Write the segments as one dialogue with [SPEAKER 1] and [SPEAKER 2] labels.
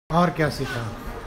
[SPEAKER 1] और क्या सीखा?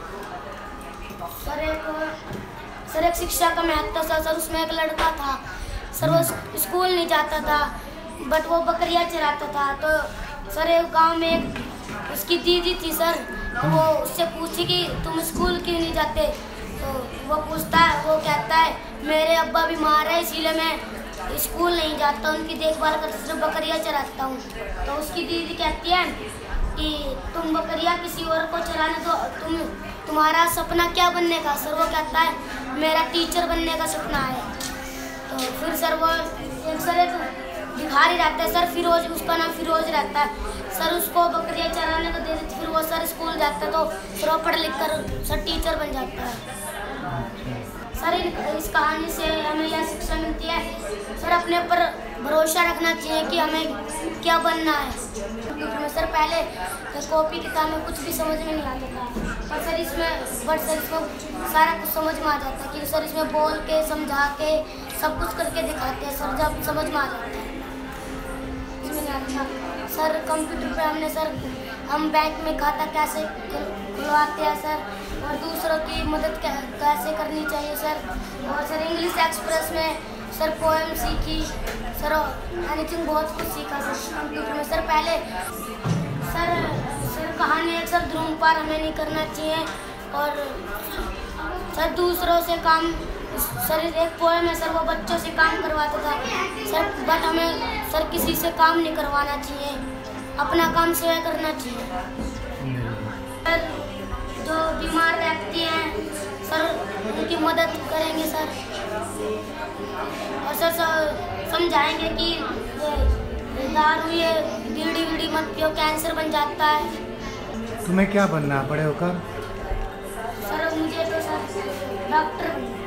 [SPEAKER 2] सर एक शिक्षा का महत्व था सर। उसमें एक लड़का था सर, वो स्कूल नहीं जाता था बट वो बकरियां चराता था। तो सर एक गांव में एक उसकी दीदी थी सर, तो वो उससे पूछी कि तुम स्कूल क्यों नहीं जाते। तो वो पूछता है, वो कहता है मेरे अब्बा बीमार है इसलिए मैं स्कूल नहीं जाता, उनकी देखभाल करते सिर्फ बकरियां चराता हूँ। तो उसकी दीदी कहती है कि तुम बकरियां किसी और को चराने दो, तुम्हारा सपना क्या बनने का? सर वो कहता है मेरा टीचर बनने का सपना है। तो फिर सर वो एक भिखारी रहता है सर, फिरोज, उसका नाम फिरोज रहता है सर। उसको बकरियां चराने को दे देते, फिर वो सर स्कूल जाता है तो फिर वो पढ़ लिख कर सर टीचर बन जाता है। सर इस कहानी से हमें यह शिक्षा मिलती है सर, अपने ऊपर भरोसा रखना चाहिए कि हमें क्या बनना है। सर पहले कॉपी किताब में कुछ भी समझ में नहीं आता था, पर सर इसमें सारा कुछ समझ में आ जाता है कि सर इसमें बोल के समझा के सब कुछ करके दिखाते हैं सर, जब समझ में आ जाता है। इसमें नहीं आता सर। कंप्यूटर पे हमने सर हम बैंक में खाता कैसे खुलवाते हैं सर, और दूसरों की मदद कैसे करनी चाहिए सर। और सर इंग्लिश एक्सप्रेस में सर पोएम सीखी सर, एनीथिंग बहुत कुछ सीखा सर कंप्यूटर में। सर पहले सर कहानी एक सर धूम्रपान हमें नहीं करना चाहिए, और सर दूसरों से काम, सर एक पोएम है सर, वो बच्चों से काम करवाता था सर, बट हमें सर किसी से काम नहीं करवाना चाहिए, अपना काम स्वयं करना चाहिए। सर जो बीमार व्यक्ति हैं सर उनकी मदद करेंगे सर, और सर समझाएंगे कि दारू ये बीड़ी वीड़ी मत पियो, कैंसर बन जाता है।
[SPEAKER 1] तुम्हें क्या बनना है बड़े होकर?
[SPEAKER 2] सर मुझे तो सर डॉक्टर बनना है।